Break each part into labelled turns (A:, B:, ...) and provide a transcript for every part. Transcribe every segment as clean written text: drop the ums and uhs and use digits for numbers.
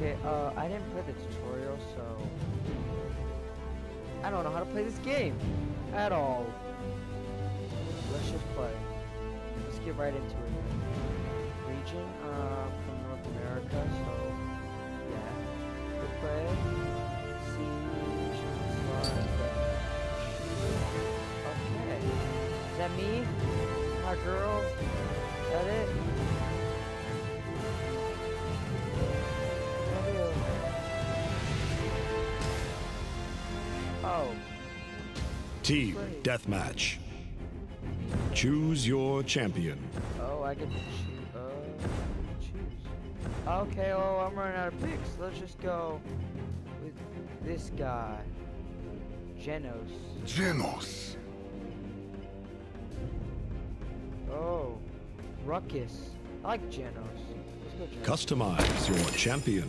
A: Okay, I didn't play the tutorial, so I don't know how to play this game at all. Let's just play. Let's get right into it. Region, from North America, so yeah. We'll play. Siege, okay. Is that me? My girl? Is that it? Oh.
B: Team Deathmatch. Choose your champion.
A: Oh, I get to choose. Okay, well, I'm running out of picks. Let's just go with this guy.
C: Genos.
A: Oh, Ruckus. I like Genos. Let's go Genos.
B: Customize your champion.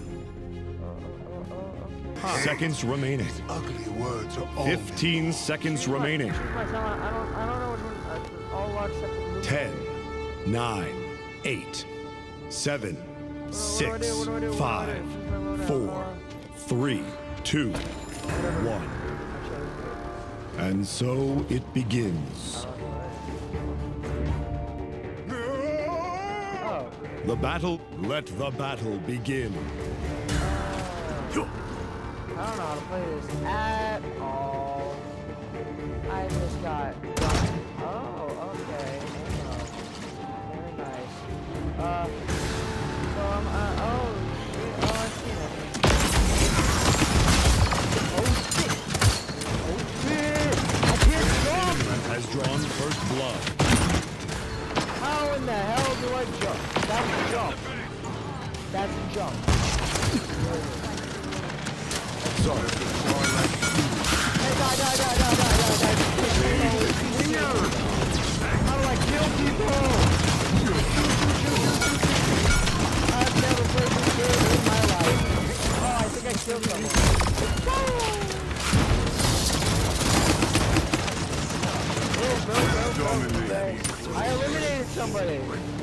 A: Okay.
B: Seconds remaining.
C: These ugly words are all
B: 15 seconds remaining.
A: Choose myself. I don't know which one. All except for the movie.
B: 10, 9, 8, 7, 6, 5, 4, 3, 2, 1. And so it begins.
A: Oh.
B: The battle, let the battle begin.
A: I don't know how to play this at all. I just got oh, okay. Very nice. So I'm, oh, shit. Oh, I see that. Oh, shit. Oh, shit. I can't jump.
B: Has drawn first blood.
A: How in the hell do I jump? That's a jump. That's a jump.
B: Sorry.
A: Hey, die. How do I kill people? I've never played this game in my life. Oh, I think I killed someone. Go. I eliminated somebody.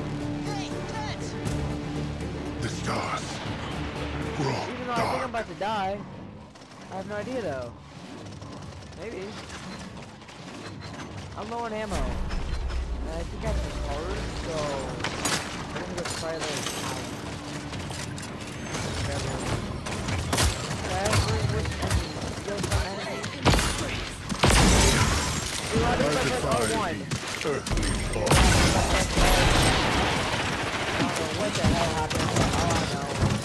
C: the stars. Grow
A: Even though I think I'm
C: dark.
A: about to die. I have no idea though. Maybe. I'm low on ammo. And I think I have some cars, so I'm gonna go try those out.
C: Earthly fall.
A: What the hell happened? Oh, I know.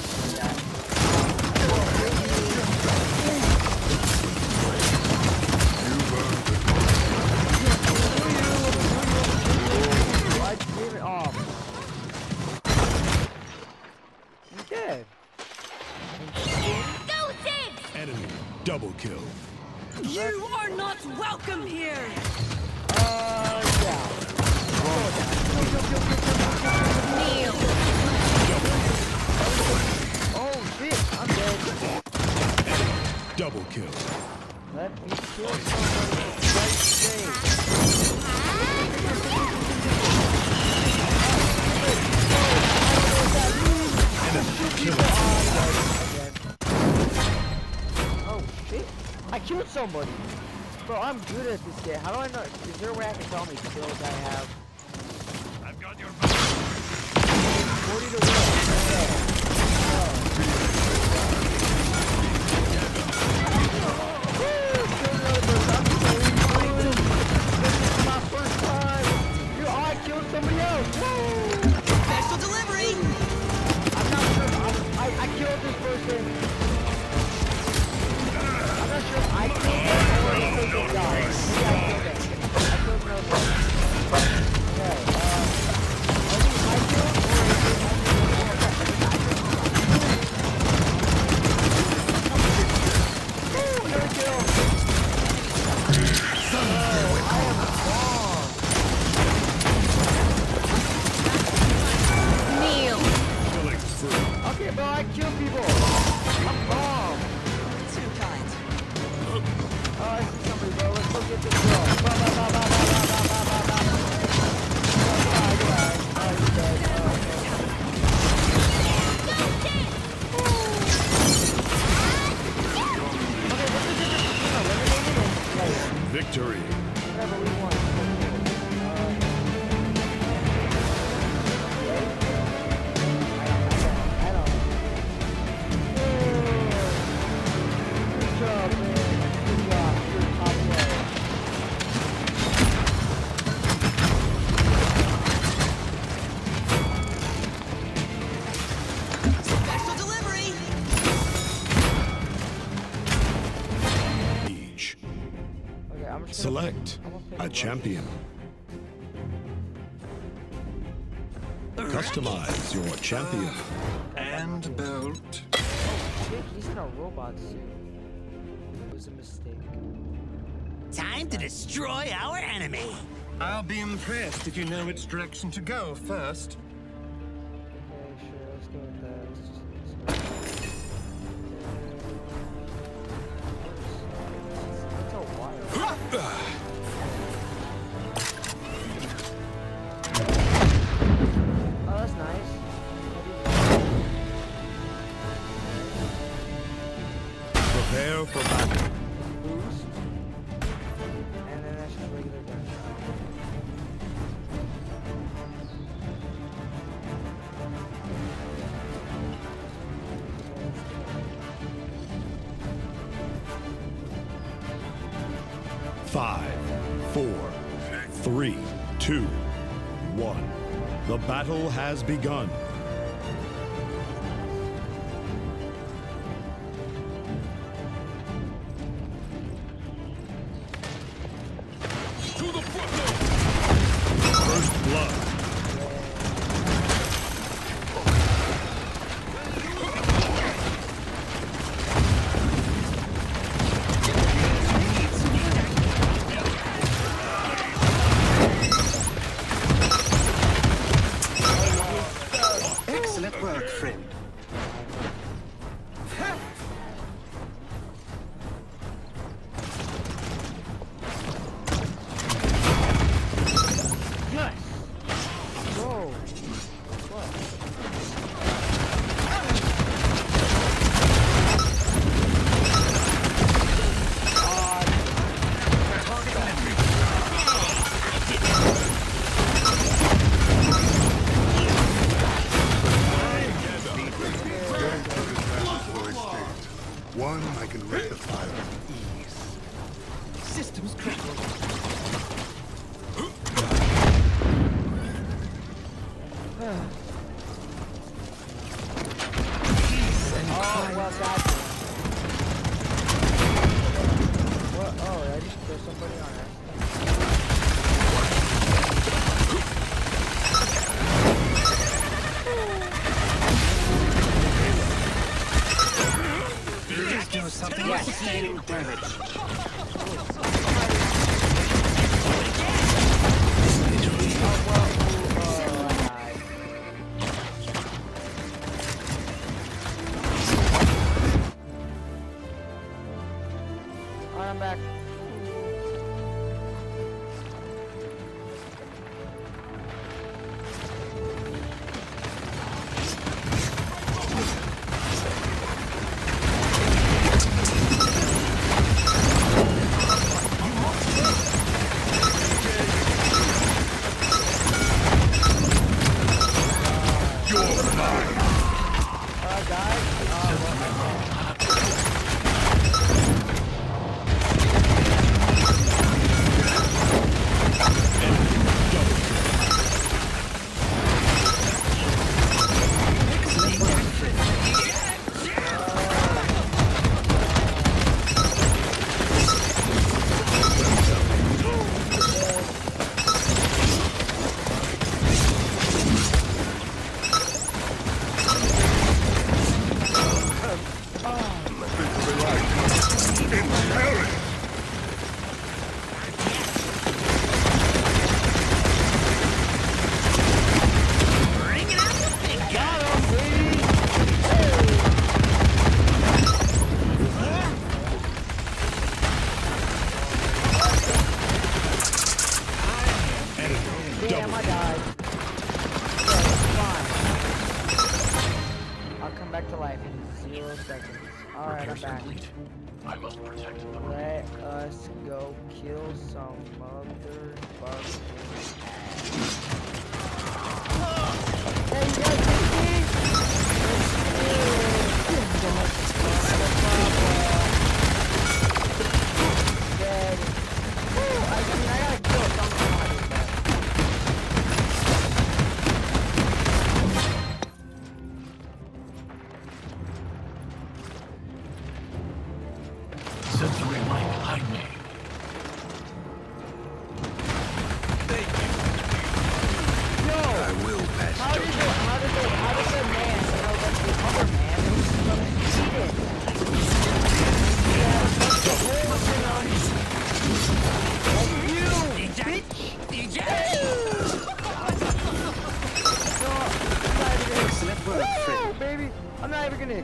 A: I gave it off. I'm dead.
B: Enemy double kill.
D: You are not welcome here!
A: Yeah.
D: Kneel!
A: Oh, shit. I'm dead.
B: Double kill.
A: Let me kill somebody for Christ's sake. Oh shit! I killed somebody! Bro, I'm good at this game. How do I know? Is there a way I can tell how many kills I have?
B: I've got your back.
A: 40 to 1. This is my first time! I killed somebody else! Woo!
D: Special delivery!
A: I'm not sure. I killed this person. I'm not sure if I killed them or if they died. Maybe I killed them. I killed no one. Okay, I think I killed or if they Woo! Another kill! I am wrong.
D: Kneel!
B: Killing spree.
A: Okay, bro, I kill people. I'm wrong.
D: Too kind.
A: Oh, I see somebody, bro. Let's go get this girl. Oh, you're dead. Oh, okay.
B: Select a champion. Customize your champion.
C: And belt.
A: Shit, he's in a robot suit. It was a mistake.
E: Time to destroy our enemy.
C: I'll be impressed if you know which direction to go first.
A: Okay, sure, let's go with that. Let's a wire. Oh, that's nice.
B: Prepare for battle.
A: Boost. And then that's just regular gunshot.
B: Five, 4, 3, 2, 1. The battle has begun. First blood.
E: Excellent work, friend.
A: Whoa. What?
C: One I can rectify with ease.
E: Systems critical.
A: Oh, well, God. What? Oh, did I just kill somebody on accident?
E: Just do something fascinating damage.
A: Alright, I'm back. Alright, guys. Damn, I died. Yeah, it's fine. I'll come back to life in 0 seconds. Alright, I'm back.
F: I must protect the
A: Let us go kill some motherfuckers. Hey, you guys Dead. Woo, I mean, I gotta kill something.
F: sensory light behind me.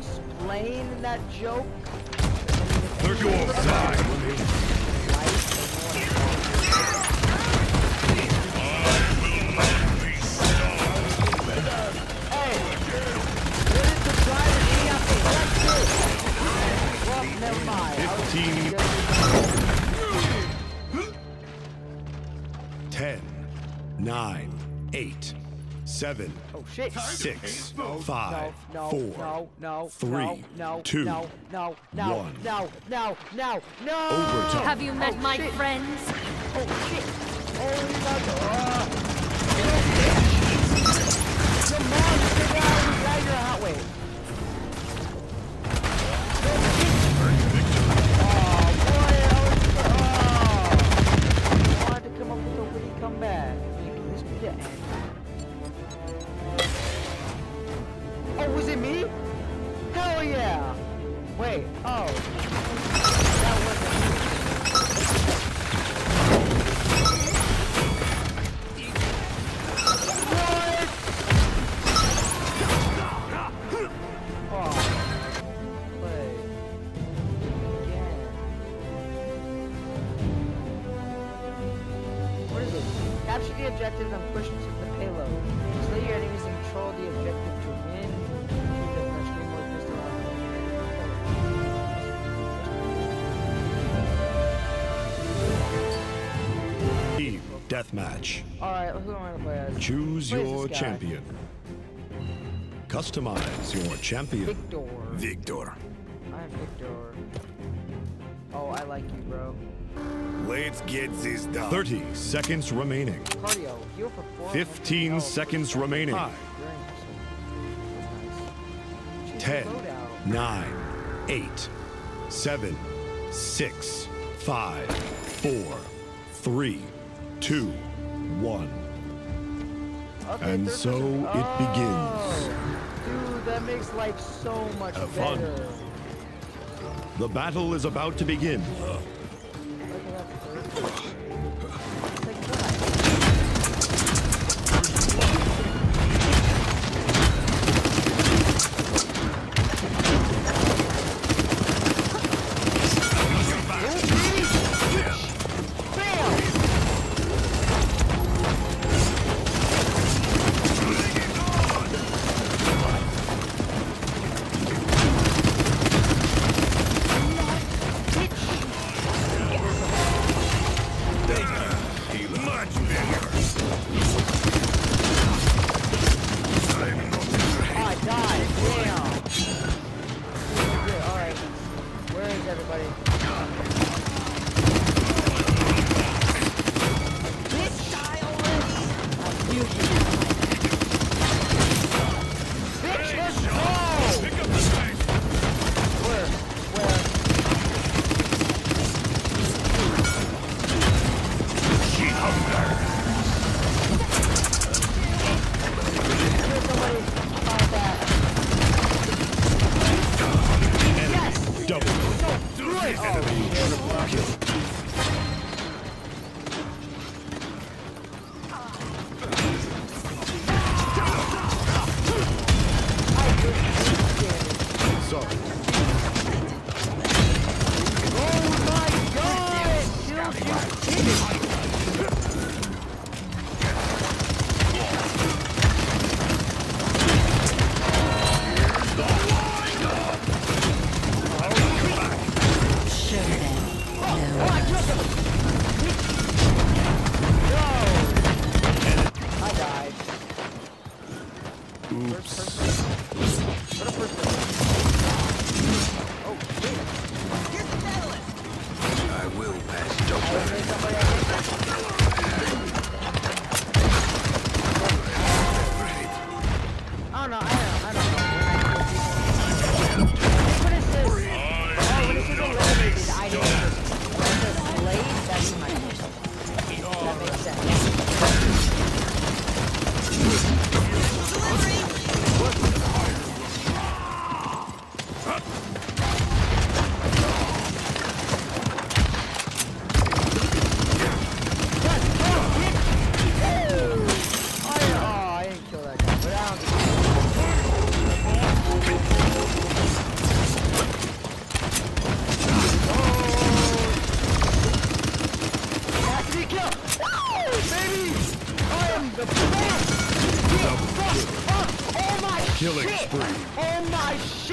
A: explain that joke?
B: 35 remaining.
A: Hey! What is the driver? Well, never mind.
B: 15. 10, 9, 8, 7,
A: Oh shit!
B: 6,
A: No,
B: 5,
A: no,
B: 4,
A: no, no,
B: 3,
A: no,
B: 2,
A: no, no, no,
B: 1.
A: no, no, no, no!
B: Overtime.
D: Have you met
A: Oh,
D: my
A: shit.
D: friends?
A: Oh shit! Oh my god! Come on, get out of your hot way! Oh boy, I wanted to come up with a witty comeback. Making this be the end. Oh, was it me? Hell yeah! Wait, oh. That wasn't me. What? Oh. Play. Again. What is it? Capture the objective and push to the payload. Slay your enemies and control the objective to win.
B: Team Deathmatch.
A: Alright, who am I gonna play as?
B: Choose
A: Play as
B: your
A: this guy.
B: champion. Customize your champion.
A: Victor.
C: Victor.
A: I'm Victor. Oh, I like you, bro.
C: Let's get this done.
B: 30 seconds remaining.
A: Cardio. Heal for 4.
B: 15 seconds remaining. 5, 10, 9, 8, 7, 6, 5, 4, 3, 2, 1.
A: Okay,
B: And
A: third
B: so
A: person.
B: it begins.
A: Dude, that makes life so much
B: Have fun.
A: better.
B: The battle is about to begin.
A: Look at that third person. It's like that.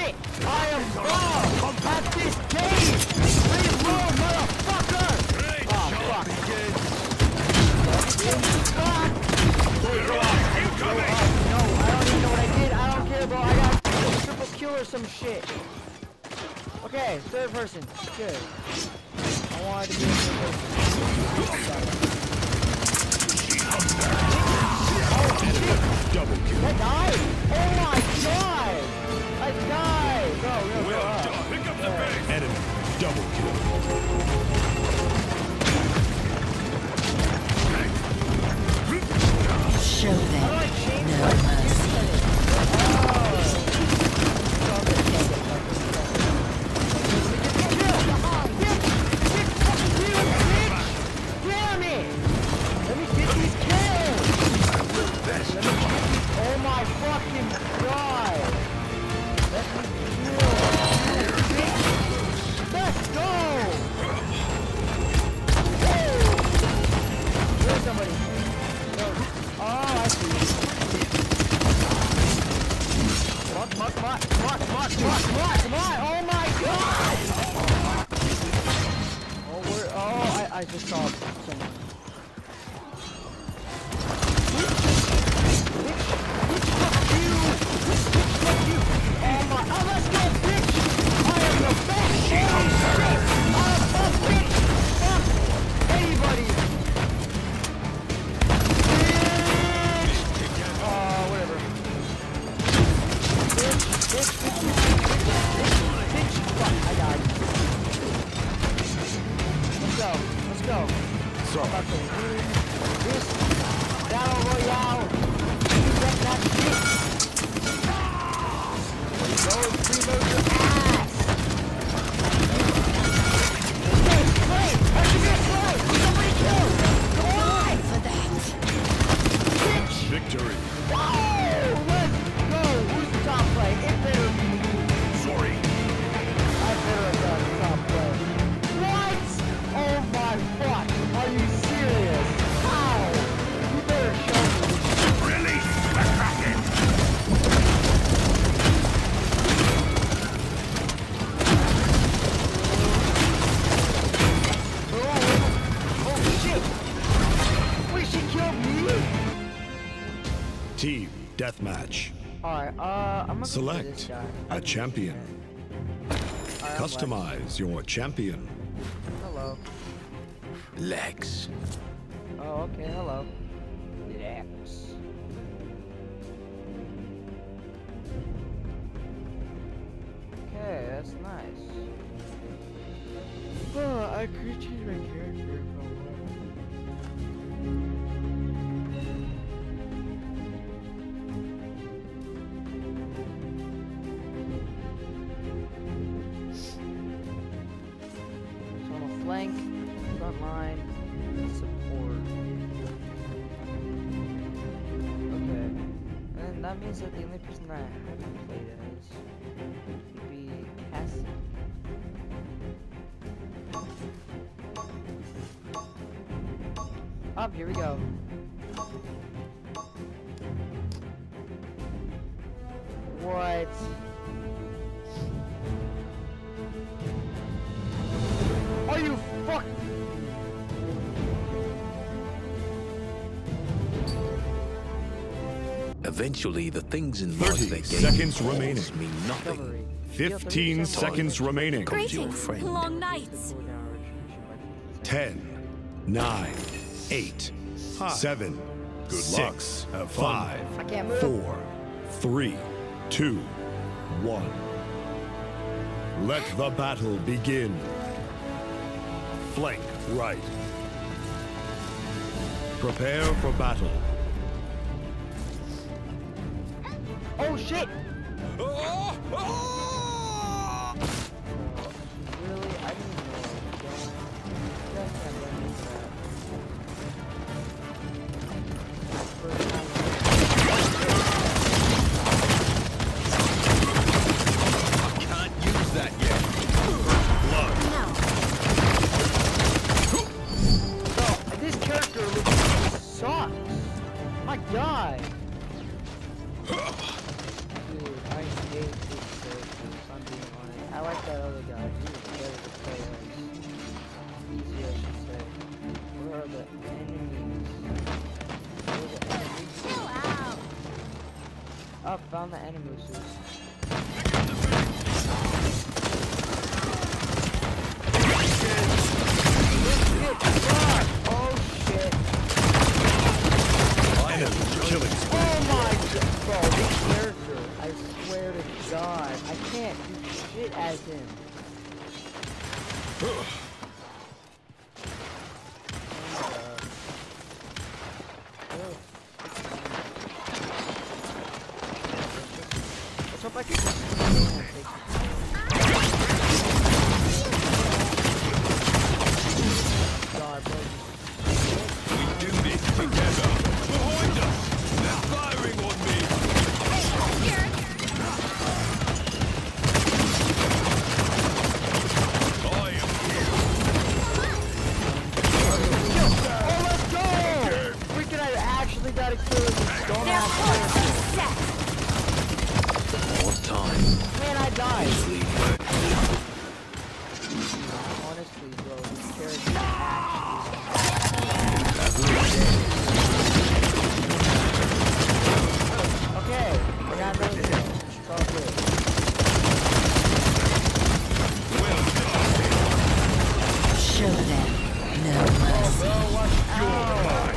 A: shit! I am wrong at this game! Reload, motherfucker! Oh, fuck. No, I don't even know what I did. I don't care, bro. I got triple kill or some shit. Okay, third person. Good. I wanted to be a third person.
B: Double kill.
A: I died! Oh my god! I died! Bro, we gotta go up.
F: Pick up the pace.
B: Enemy double kill.
D: Show
A: How do
D: them
A: I change
D: no
A: my
D: mercy.
A: Damn it! Let me get these kills! Oh my fucking god! Let me kill! Let's go! Woo! Where's somebody? No. Oh, I see. Come on, come on, come on, come on, come on, come on, come on! Oh my god! Oh, where? Oh, I just saw someone. Let's go.
B: Sorry.
A: This battle royale. Get that shit. Reload your ass. Stay straight. I should be straight. Somebody kill. Come on.
D: For that.
A: Bitch.
B: Victory.
A: Whoa. Let's go. Who's the top play? It better be me.
B: Sorry.
A: I better have done the top play. What? Oh my fuck. Are you serious? How? You better show me.
C: Release the Kraken!
A: Oh shit! Wait, she killed me?
B: Team deathmatch.
A: Alright, I'm gonna go for this
B: Select
A: guy.
B: a champion.
A: Alright, I'm
B: Customize your champion.
A: left. Hello.
B: Legs.
A: Oh, okay, hello. Relax. Okay, that's nice. Oh, I could change my character if I So I'm a flank, front line, support. Okay. And that means that the only person that I haven't played as would be Cassie. Up, here we go. What? Are you fuck?
G: Eventually, the things in life
B: 30
G: that
B: seconds
G: gain
B: remaining.
G: mean nothing.
A: Recovery.
B: 15 seconds remaining.
G: Comes your friend.
D: Long nights.
B: 10, 9, 8, 7,
C: Good
B: 6,
C: luck. Have fun.
B: 5,
A: I can't move.
B: 4, 3, 2, 1. Let the battle begin. Flank right. Prepare for battle.
A: Oh shit! Really? I didn't know I was going. That's not running that. First time.
C: Can't use that yet.
A: So, this character looks sucks. My god. Dude, I hate this character. like that other guy. He was better to play as. Easy, I should say. Where are the enemies? Where are the enemies?
D: Chill out.
A: Oh, found the enemies. Oh shit.
B: Killing.
A: Oh my god. Bro, this character, I swear to God, I can't do shit as him. Let's hope I can God, bro.
B: We do this together. Behind us. They're firing on me. I am here.
A: Oh, let's go! Freaking, I actually gotta kill him. Don't
D: Their
A: have
D: course is set.
G: More time.
A: Man, I died.
G: Easily.
A: Honestly, bro, this character actually. Okay, I got another kill. It's all good.
D: Show them no mercy.
A: Bro, watch out!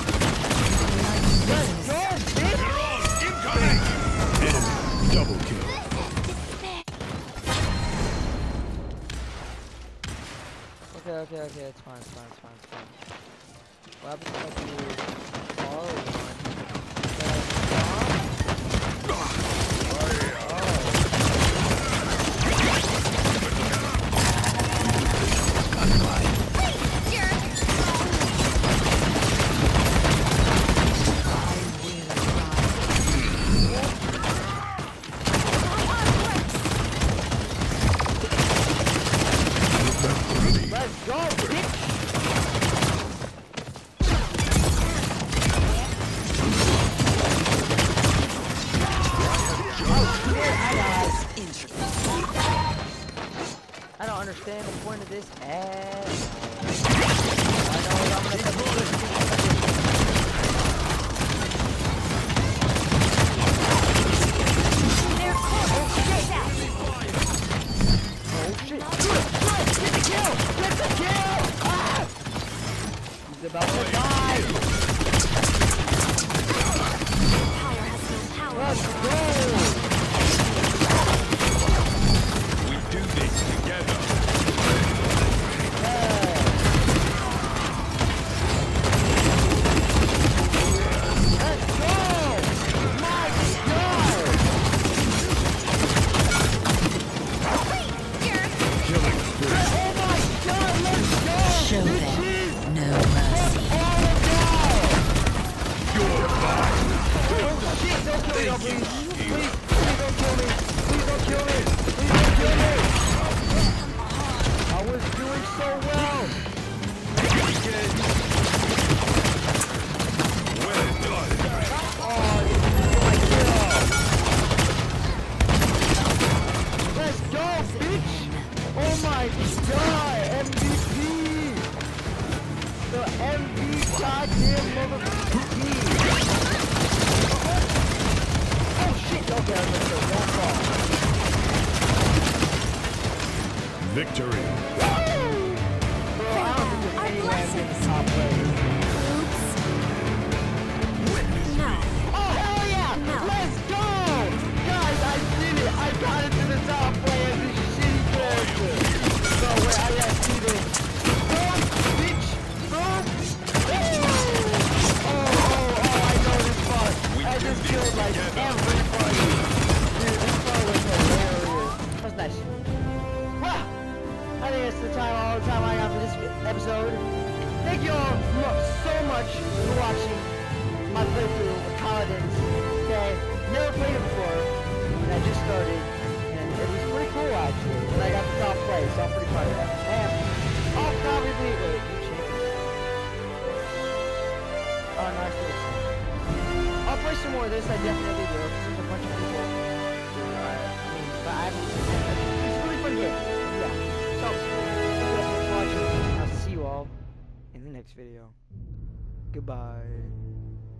A: Let's go, bitch!
B: Incoming. Enemy double kill.
A: Okay, it's fine. What happens if I do R1? Let's go, bitch! I don't understand the point of this at all. I know I'm gonna put
D: Their course is set.
A: oh shit! Get the kill! Get the kill! Ah! He's about to die!
D: Power has no power.
A: Let's go!
B: We do this together.
A: Let's go! My God!
B: Killing.
A: Oh my God! Let's go!
D: Show them no mercy.
B: You're mine.
A: Oh shit! Don't kill me, no, please! Please don't kill me! Please don't kill me! Please don't kill me! I was doing so well!
B: Well done.
A: Oh, this is my kill! Let's go, bitch! Oh my God! MVP! The MVP goddamn motherfucker! Oh shit! Okay, I'm gonna go one fall.
B: Victory.
A: Bro, I don't think there's anyone in the top lane.
D: No.
A: Oh hell yeah!
D: No.
A: Let's go! Guys, I did it! I got into the top lane as this shitty character! No, wait, I gotta see this. Boom! Bitch! Boom! Oh, I know this part! I just killed like everybody! Dude, this part was hilarious. That was nice. Wow! I think that's all the time I got for this episode. Thank you all so much for watching my playthrough of Paladins. Okay, never played it before, and I just started, and it was pretty cool actually. And I got the top place, so I'm pretty proud of that. And I'll probably wait, you champion. Oh, nice little thing. I'll play some more of this. I definitely will. 'Cause there's a bunch of people. But I haven't. It's a really fun game. next video. Goodbye.